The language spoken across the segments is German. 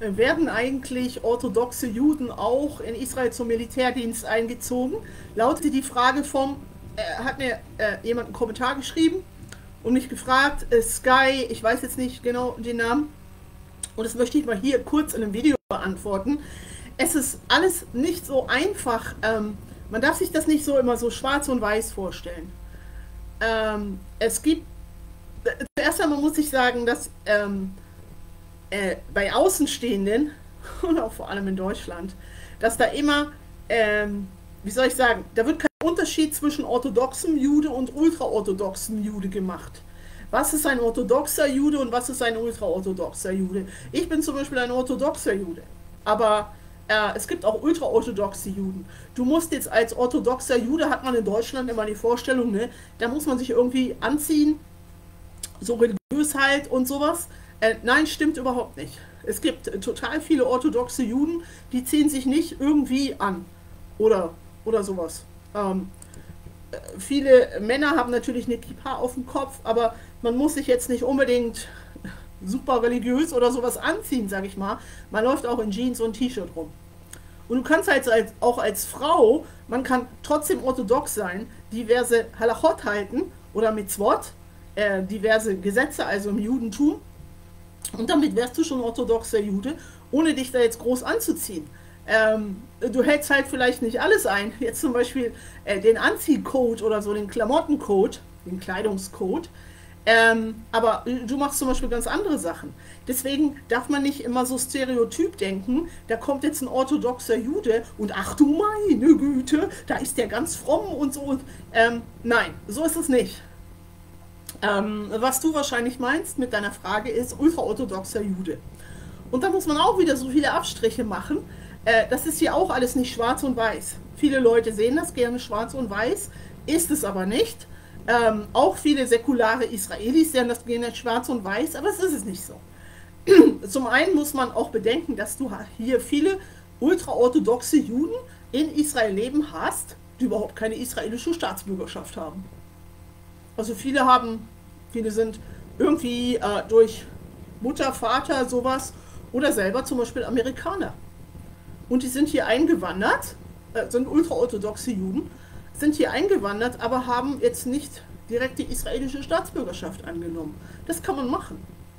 werden eigentlich orthodoxe Juden auch in Israel zum Militärdienst eingezogen? Lautete die Frage hat mir jemand einen Kommentar geschrieben und mich gefragt, Sky, ich weiß jetzt nicht genau den Namen, und das möchte ich mal hier kurz in einem Video beantworten. Es ist alles nicht so einfach, man darf sich das nicht so immer so schwarz und weiß vorstellen. Es gibt, zuerst einmal muss ich sagen, dass bei Außenstehenden, und auch vor allem in Deutschland, dass da immer, wie soll ich sagen, da wird kein Unterschied zwischen orthodoxem Jude und ultraorthodoxem Jude gemacht. Was ist ein orthodoxer Jude und was ist ein ultraorthodoxer Jude? Ich bin zum Beispiel ein orthodoxer Jude, aber es gibt auch ultraorthodoxe Juden. Du musst jetzt als orthodoxer Jude, hat man in Deutschland immer die Vorstellung, ne, da muss man sich irgendwie anziehen, so religiös halt und sowas. Nein, stimmt überhaupt nicht. Es gibt total viele orthodoxe Juden, die ziehen sich nicht irgendwie an oder sowas. Viele Männer haben natürlich eine Kippa auf dem Kopf, aber man muss sich jetzt nicht unbedingt super religiös oder sowas anziehen, sag ich mal. Man läuft auch in Jeans und T-Shirt rum. Und du kannst halt auch als Frau, man kann trotzdem orthodox sein, diverse Halachot halten oder Mitzvot, diverse Gesetze, also im Judentum. Und damit wärst du schon orthodoxer Jude, ohne dich da jetzt groß anzuziehen. Du hältst halt vielleicht nicht alles ein, jetzt zum Beispiel den Anziehcode oder so, den Klamottencode, den Kleidungscode, aber du machst zum Beispiel ganz andere Sachen. Deswegen darf man nicht immer so stereotyp denken, da kommt jetzt ein orthodoxer Jude und ach du meine Güte, da ist der ganz fromm und so. Nein, so ist es nicht. Was du wahrscheinlich meinst mit deiner Frage ist ultraorthodoxer Jude. Und da muss man auch wieder so viele Abstriche machen. Das ist hier auch alles nicht schwarz und weiß. Viele Leute sehen das gerne schwarz und weiß, ist es aber nicht. Auch viele säkulare Israelis sehen das gerne schwarz und weiß, aber es ist es nicht so. Zum einen muss man auch bedenken, dass du hier viele ultraorthodoxe Juden in Israel leben hast, die überhaupt keine israelische Staatsbürgerschaft haben. Also viele sind irgendwie durch Mutter, Vater, sowas oder selber zum Beispiel Amerikaner. Und die sind hier eingewandert, sind ultraorthodoxe Juden, sind hier eingewandert, aber haben jetzt nicht direkt die israelische Staatsbürgerschaft angenommen. Das kann man machen.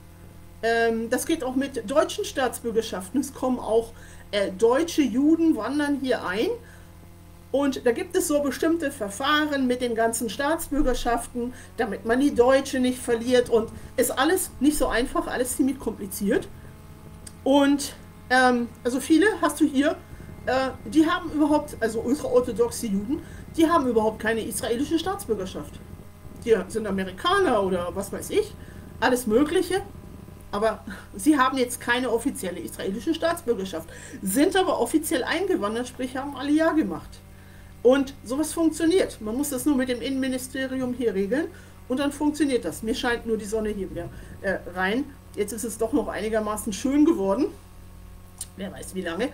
Das geht auch mit deutschen Staatsbürgerschaften. Es kommen auch deutsche Juden, wandern hier ein. Und da gibt es so bestimmte Verfahren mit den ganzen Staatsbürgerschaften, damit man die deutsche nicht verliert. Und ist alles nicht so einfach, alles ziemlich kompliziert. Und also viele hast du hier, die haben überhaupt, also ultraorthodoxe Juden, die haben überhaupt keine israelische Staatsbürgerschaft. Die sind Amerikaner oder was weiß ich, alles Mögliche. Aber sie haben jetzt keine offizielle israelische Staatsbürgerschaft, sind aber offiziell eingewandert, sprich haben Aliyah gemacht. Und sowas funktioniert. Man muss das nur mit dem Innenministerium hier regeln und dann funktioniert das. Mir scheint nur die Sonne hier wieder rein. Jetzt ist es doch noch einigermaßen schön geworden. Wer weiß wie lange.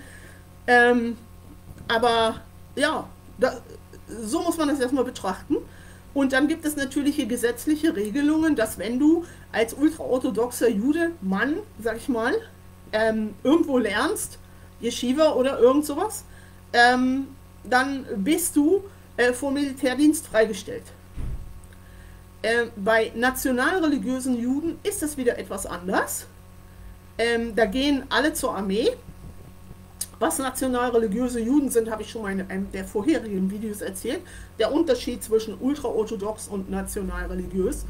Aber ja, so muss man das erstmal betrachten. Und dann gibt es natürlich hier gesetzliche Regelungen, dass wenn du als ultraorthodoxer Jude, Mann, sag ich mal, irgendwo lernst, Yeshiva oder irgend sowas, dann bist du vom Militärdienst freigestellt. Bei nationalreligiösen Juden ist das wieder etwas anders. Da gehen alle zur Armee. Was nationalreligiöse Juden sind, habe ich schon mal in einem der vorherigen Videos erzählt. Der Unterschied zwischen ultraorthodox und nationalreligiös.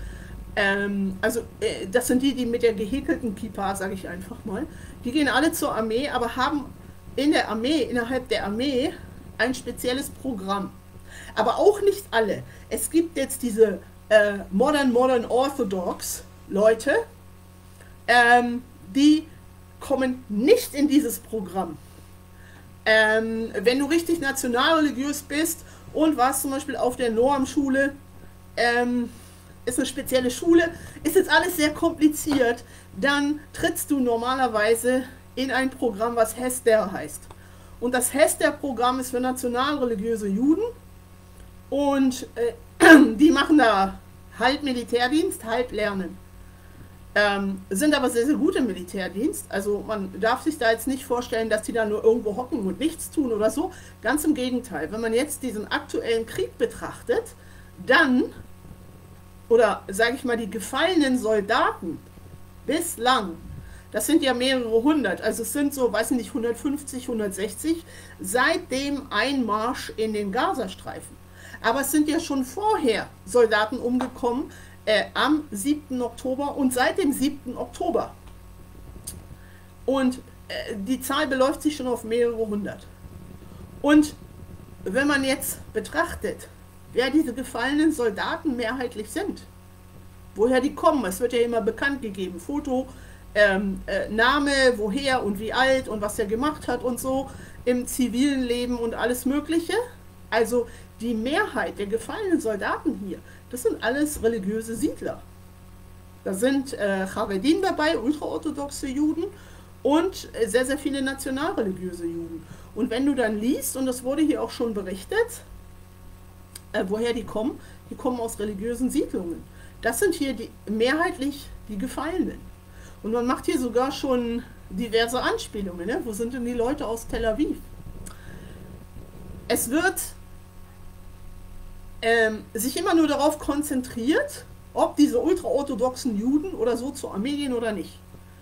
Das sind die mit der gehäkelten Kippa, sage ich einfach mal. Die gehen alle zur Armee, aber haben innerhalb der Armee ein spezielles Programm. Aber auch nicht alle. Es gibt jetzt diese Modern Orthodox Leute, die kommen nicht in dieses Programm. Wenn du richtig nationalreligiös bist und warst zum Beispiel auf der Noam-Schule, ist eine spezielle Schule, ist jetzt alles sehr kompliziert, dann trittst du normalerweise in ein Programm, was Hester heißt. Und das Hester-Programm ist für nationalreligiöse Juden und die machen da halb Militärdienst, halb Lernen. Sind aber sehr, sehr gut im Militärdienst. Also man darf sich da jetzt nicht vorstellen, dass die da nur irgendwo hocken und nichts tun oder so. Ganz im Gegenteil. Wenn man jetzt diesen aktuellen Krieg betrachtet, dann, oder sage ich mal, die gefallenen Soldaten bislang, das sind ja mehrere hundert, also es sind so, weiß ich nicht, 150, 160, seit dem Einmarsch in den Gazastreifen. Aber es sind ja schon vorher Soldaten umgekommen, am 7. Oktober und seit dem 7. Oktober. Und die Zahl beläuft sich schon auf mehrere hundert. Und wenn man jetzt betrachtet, wer diese gefallenen Soldaten mehrheitlich sind, woher die kommen, es wird ja immer bekannt gegeben, Foto, Name, woher und wie alt und was er gemacht hat und so, im zivilen Leben und alles Mögliche. Also die Mehrheit der gefallenen Soldaten hier, das sind alles religiöse Siedler. Da sind Charedim dabei, ultraorthodoxe Juden und sehr, sehr viele nationalreligiöse Juden. Und wenn du dann liest, und das wurde hier auch schon berichtet, woher die kommen aus religiösen Siedlungen. Das sind hier mehrheitlich die Gefallenen. Und man macht hier sogar schon diverse Anspielungen. Ne? Wo sind denn die Leute aus Tel Aviv? Es wird sich immer nur darauf konzentriert, ob diese ultraorthodoxen Juden oder so zur Armee gehen oder nicht.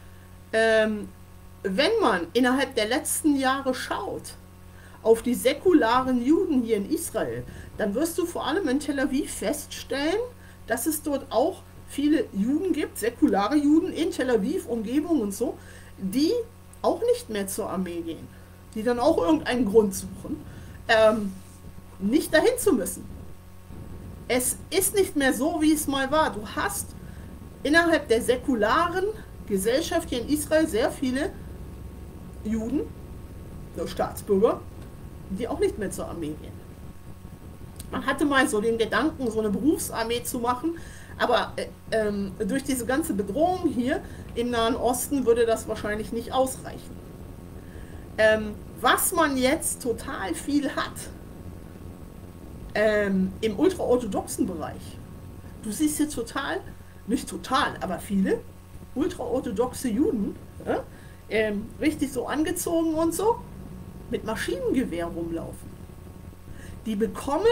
Wenn man innerhalb der letzten Jahre schaut auf die säkularen Juden hier in Israel, dann wirst du vor allem in Tel Aviv feststellen, dass es dort auch viele Juden gibt, säkulare Juden in Tel Aviv, Umgebung und so, die auch nicht mehr zur Armee gehen, die dann auch irgendeinen Grund suchen, nicht dahin zu müssen. Es ist nicht mehr so, wie es mal war. Du hast innerhalb der säkularen Gesellschaft hier in Israel sehr viele Juden, so Staatsbürger, die auch nicht mehr zur Armee gehen. Man hatte mal so den Gedanken, so eine Berufsarmee zu machen, aber durch diese ganze Bedrohung hier im Nahen Osten würde das wahrscheinlich nicht ausreichen. Was man jetzt total viel hat, im ultraorthodoxen Bereich, du siehst hier nicht total, aber viele ultraorthodoxe Juden, richtig so angezogen und so, mit Maschinengewehr rumlaufen. Die bekommen,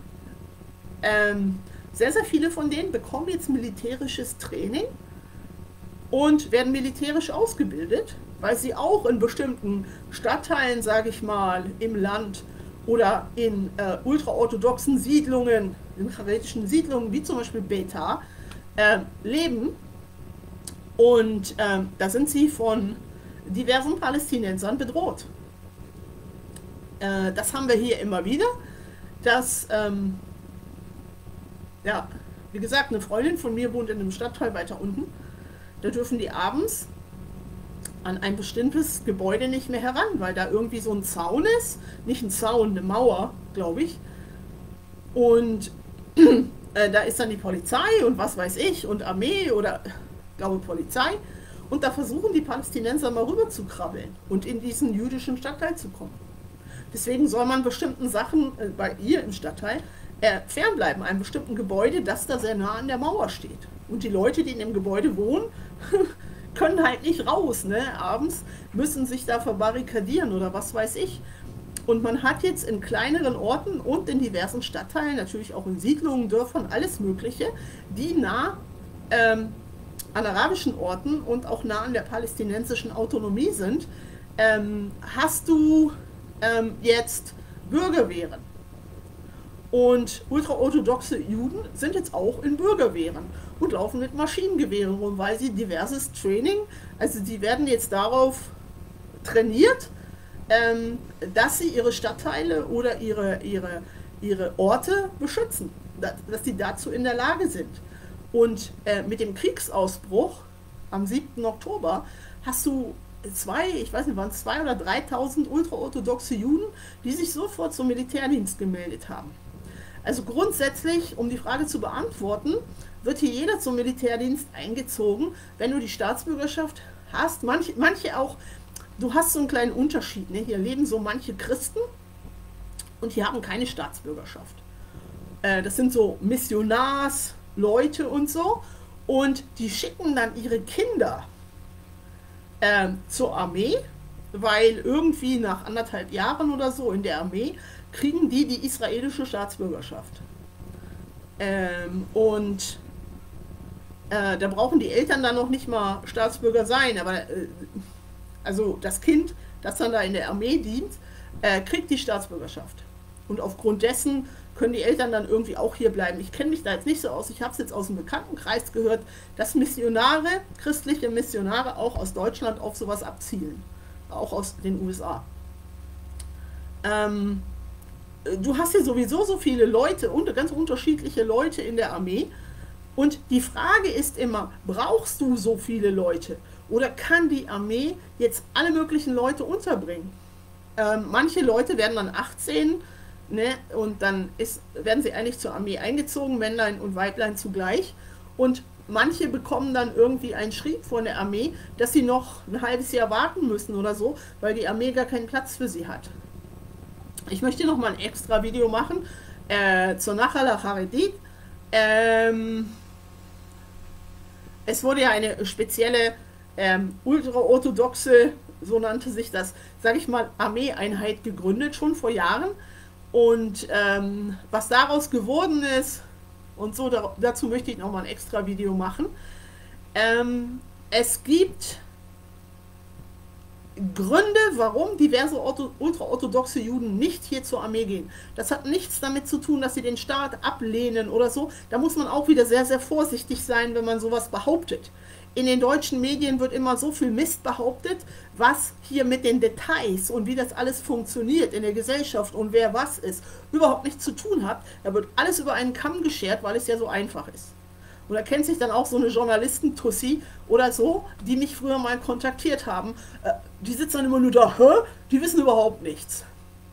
sehr, sehr viele von denen bekommen jetzt militärisches Training und werden militärisch ausgebildet, weil sie auch in bestimmten Stadtteilen, sage ich mal, im Land oder in ultraorthodoxen Siedlungen, in charetischen Siedlungen, wie zum Beispiel Beta, leben. Und da sind sie von diversen Palästinensern bedroht. Das haben wir hier immer wieder, dass, ja, wie gesagt, eine Freundin von mir wohnt in einem Stadtteil weiter unten. Da dürfen die abends an ein bestimmtes Gebäude nicht mehr heran, weil da irgendwie so ein Zaun ist. Nicht ein Zaun, eine Mauer, glaube ich. Und da ist dann die Polizei und was weiß ich und Armee oder, glaube Polizei. Und da versuchen die Palästinenser mal rüber zu krabbeln und in diesen jüdischen Stadtteil zu kommen. Deswegen soll man bestimmten Sachen bei ihr im Stadtteil fernbleiben, einem bestimmten Gebäude, das da sehr nah an der Mauer steht. Und die Leute, die in dem Gebäude wohnen, können halt nicht raus, ne? Abends müssen sich da verbarrikadieren oder was weiß ich. Und man hat jetzt in kleineren Orten und in diversen Stadtteilen, natürlich auch in Siedlungen, Dörfern, alles Mögliche, die nah an arabischen Orten und auch nah an der palästinensischen Autonomie sind, hast du jetzt Bürgerwehren. Und ultraorthodoxe Juden sind jetzt auch in Bürgerwehren und laufen mit Maschinengewehren rum, weil sie diverses Training, also die werden jetzt darauf trainiert, dass sie ihre Stadtteile oder ihre Orte beschützen, dass sie dazu in der Lage sind. Und mit dem Kriegsausbruch am 7. Oktober hast du ich weiß nicht, waren es 2.000 oder 3.000 ultraorthodoxe Juden, die sich sofort zum Militärdienst gemeldet haben. Also grundsätzlich, um die Frage zu beantworten, wird hier jeder zum Militärdienst eingezogen, wenn du die Staatsbürgerschaft hast. Manche auch, du hast so einen kleinen Unterschied. Ne? Hier leben so manche Christen und die haben keine Staatsbürgerschaft. Das sind so Missionarsleute und so. Und die schicken dann ihre Kinder zur Armee, weil irgendwie nach 1,5 Jahren oder so in der Armee kriegen die israelische Staatsbürgerschaft. Und da brauchen die Eltern dann noch nicht mal Staatsbürger sein, aber also das Kind, das dann da in der Armee dient, kriegt die Staatsbürgerschaft. Und aufgrund dessen können die Eltern dann irgendwie auch hier bleiben. Ich kenne mich da jetzt nicht so aus, ich habe es jetzt aus dem Bekanntenkreis gehört, dass Missionare, christliche Missionare auch aus Deutschland auf sowas abzielen. Auch aus den USA. Du hast ja sowieso so viele Leute, ganz unterschiedliche Leute in der Armee. Und die Frage ist immer, brauchst du so viele Leute? Oder kann die Armee jetzt alle möglichen Leute unterbringen? Manche Leute werden dann 18, ne, und dann werden sie eigentlich zur Armee eingezogen, Männlein und Weiblein zugleich. Und manche bekommen dann irgendwie einen Schrieb von der Armee, dass sie noch ein halbes Jahr warten müssen oder so, weil die Armee gar keinen Platz für sie hat. Ich möchte noch mal ein extra Video machen zur Nachal Haredit. Es wurde ja eine spezielle ultraorthodoxe, so nannte sich das, sage ich mal, Armeeeinheit gegründet, schon vor Jahren. Und was daraus geworden ist und so, dazu möchte ich nochmal ein extra Video machen. Es gibt Gründe, warum diverse ultraorthodoxe Juden nicht hier zur Armee gehen. Das hat nichts damit zu tun, dass sie den Staat ablehnen oder so. Da muss man auch wieder sehr, sehr vorsichtig sein, wenn man sowas behauptet. In den deutschen Medien wird immer so viel Mist behauptet, was hier mit den Details und wie das alles funktioniert in der Gesellschaft und wer was ist, überhaupt nichts zu tun hat. Da wird alles über einen Kamm geschert, weil es ja so einfach ist. Und da kennt sich dann auch so eine Journalisten-Tussi oder so, die mich früher mal kontaktiert haben. Die sitzen dann immer nur da, hä? Die wissen überhaupt nichts.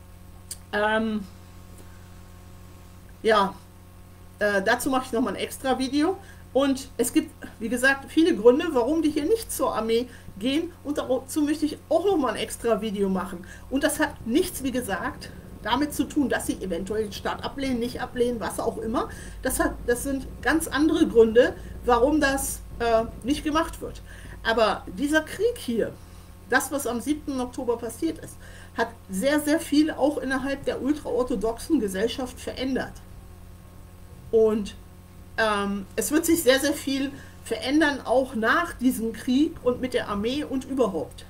Ja, dazu mache ich nochmal ein extra Video. Und es gibt, wie gesagt, viele Gründe, warum die hier nicht zur Armee gehen. Und dazu möchte ich auch nochmal ein extra Video machen. Und das hat nichts, wie gesagt, damit zu tun, dass sie eventuell den Staat ablehnen, nicht ablehnen, was auch immer. Das sind ganz andere Gründe, warum das nicht gemacht wird. Aber dieser Krieg hier, das, was am 7. Oktober passiert ist, hat sehr, sehr viel auch innerhalb der ultraorthodoxen Gesellschaft verändert. Und es wird sich sehr, sehr viel verändern, auch nach diesem Krieg und mit der Armee und überhaupt.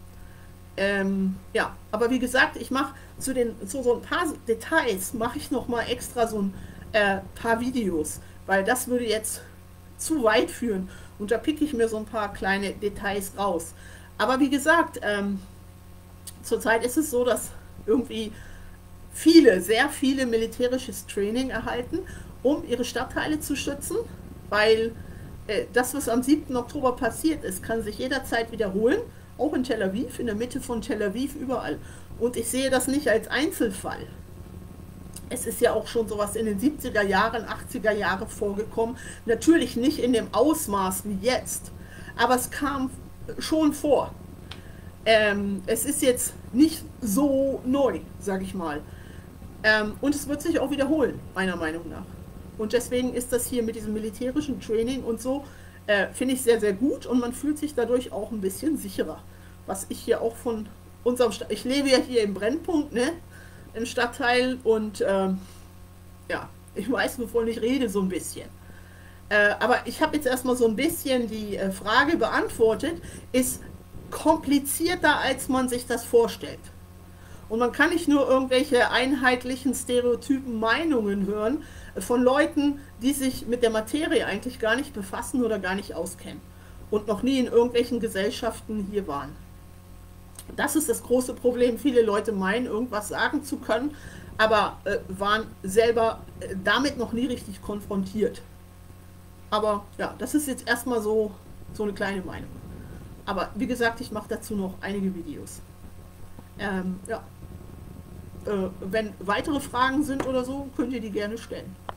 Ja, aber wie gesagt, ich mache zu so ein paar Details, mache ich nochmal extra so ein paar Videos, weil das würde jetzt zu weit führen und da picke ich mir so ein paar kleine Details raus. Aber wie gesagt, zurzeit ist es so, dass irgendwie sehr viele militärisches Training erhalten, um ihre Stadtteile zu schützen, weil das, was am 7. Oktober passiert ist, kann sich jederzeit wiederholen, auch in Tel Aviv, in der Mitte von Tel Aviv, überall. Und ich sehe das nicht als Einzelfall. Es ist ja auch schon sowas in den 70er Jahren, 80er Jahren vorgekommen. Natürlich nicht in dem Ausmaß wie jetzt, aber es kam schon vor. Es ist jetzt nicht so neu, sage ich mal. Und es wird sich auch wiederholen, meiner Meinung nach. Und deswegen ist das hier mit diesem militärischen Training und so, finde ich sehr, sehr gut. Und man fühlt sich dadurch auch ein bisschen sicherer. Was ich hier auch von unserem ich lebe ja hier im Brennpunkt, ne? Im Stadtteil. Und ja, ich weiß, wovon ich rede, so ein bisschen. Aber ich habe jetzt erstmal so ein bisschen die Frage beantwortet. Ist komplizierter, als man sich das vorstellt. Und man kann nicht nur irgendwelche einheitlichen, stereotypen Meinungen hören von Leuten, die sich mit der Materie eigentlich gar nicht befassen oder gar nicht auskennen und noch nie in irgendwelchen Gesellschaften hier waren. Das ist das große Problem. Viele Leute meinen, irgendwas sagen zu können, aber waren selber damit noch nie richtig konfrontiert. Aber ja, das ist jetzt erstmal so eine kleine Meinung. Aber wie gesagt, ich mache dazu noch einige Videos. Ja. Wenn weitere Fragen sind oder so, könnt ihr die gerne stellen.